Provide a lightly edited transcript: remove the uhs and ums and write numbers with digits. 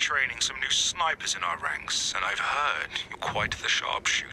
training some new snipers in our ranks, and I've heard you're quite the sharpshooter.